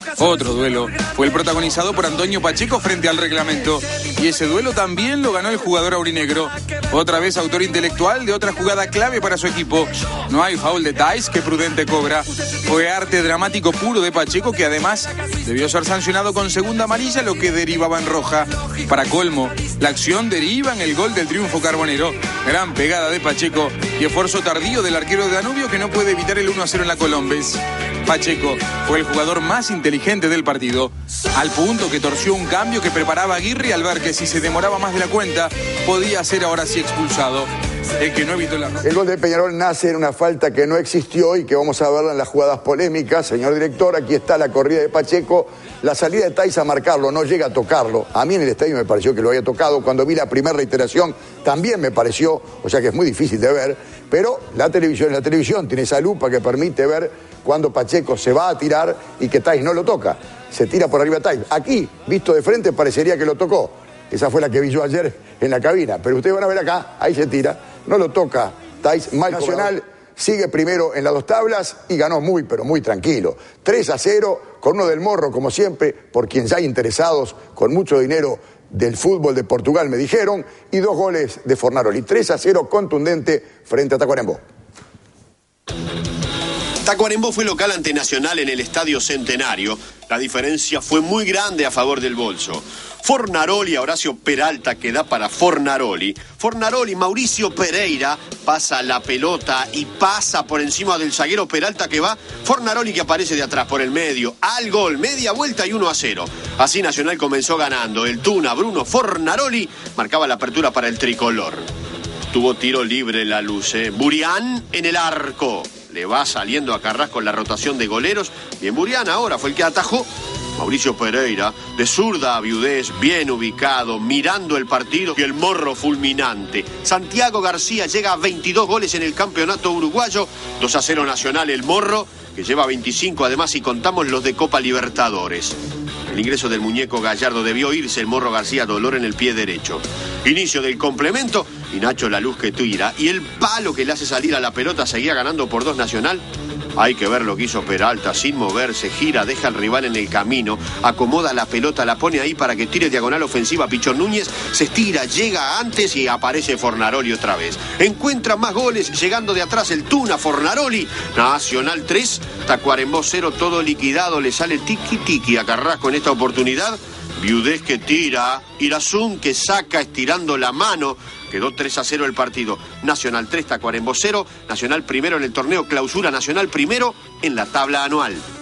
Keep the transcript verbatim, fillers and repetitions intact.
Otro duelo fue el protagonizado por Antonio Pacheco frente al reglamento. Y ese duelo también lo ganó el jugador aurinegro. Otra vez autor intelectual de otra jugada clave para su equipo. No hay foul de Thais que Prudente cobra. Fue arte dramático puro de Pacheco, que además debió ser sancionado con segunda amarilla, lo que derivaba en roja. Para colmo, la acción deriva en el gol del triunfo carbonero. Gran pegada de Pacheco y esfuerzo tardío del arquero de Danubio, que no puede evitar el uno a cero en la Colombes. Pacheco fue el jugador más inteligente del partido, al punto que torció un cambio que preparaba Aguirre al ver que si se demoraba más de la cuenta, podía ser ahora sí expulsado. El que no evitó la... El gol de Peñarol nace en una falta que no existió y que vamos a verla en las jugadas polémicas. Señor director, aquí está la corrida de Pacheco. La salida de Thais a marcarlo, no llega a tocarlo. A mí en el estadio me pareció que lo había tocado. Cuando vi la primera reiteración también me pareció, o sea que es muy difícil de ver. Pero la televisión, la televisión tiene esa lupa que permite ver cuando Pacheco se va a tirar y que Thais no lo toca. Se tira por arriba Thais. Aquí, visto de frente, parecería que lo tocó. Esa fue la que vi yo ayer en la cabina. Pero ustedes van a ver acá, ahí se tira. No lo toca Thais. Mal Nacional sigue primero en las dos tablas y ganó muy, pero muy tranquilo. tres a cero con uno del Morro, como siempre, por quien ya hay interesados con mucho dinero del fútbol de Portugal, me dijeron, y dos goles de Fornaroli. tres a cero contundente frente a Tacuarembó. Tacuarembó fue local ante Nacional en el Estadio Centenario. La diferencia fue muy grande a favor del bolso. Fornaroli a Horacio Peralta, que da para Fornaroli. Fornaroli, Mauricio Pereira pasa la pelota y pasa por encima del zaguero Peralta que va. Fornaroli que aparece de atrás por el medio. Al gol, media vuelta y uno a cero. Así Nacional comenzó ganando. El Tuna, Bruno Fornaroli, marcaba la apertura para el tricolor. Tuvo tiro libre la luz. ¿eh? Burián en el arco. Le va saliendo a Carrasco la rotación de goleros. Bien Burián ahora fue el que atajó. Mauricio Pereira, de zurda a viudez, bien ubicado, mirando el partido y el morro fulminante. Santiago García llega a veintidós goles en el campeonato uruguayo. dos a cero Nacional el morro, que lleva veinticinco además si contamos los de Copa Libertadores. El ingreso del muñeco Gallardo debió irse el morro García, dolor en el pie derecho. Inicio del complemento y Nacho La Luz que tira. Y el palo que le hace salir a la pelota seguía ganando por dos Nacional. Hay que ver lo que hizo Peralta, sin moverse, gira, deja al rival en el camino, acomoda la pelota, la pone ahí para que tire diagonal ofensiva. Pichón Núñez se estira, llega antes y aparece Fornaroli otra vez. Encuentra más goles, llegando de atrás el Tuna, Fornaroli. Nacional tres, Tacuarembó cero, todo liquidado, le sale tiki tiki a Carrasco en esta oportunidad. Viudez que tira, Irazún que saca estirando la mano. Quedó tres a cero el partido. Nacional tres, Tacuarembó cero. Nacional primero en el torneo Clausura. Nacional primero en la tabla anual.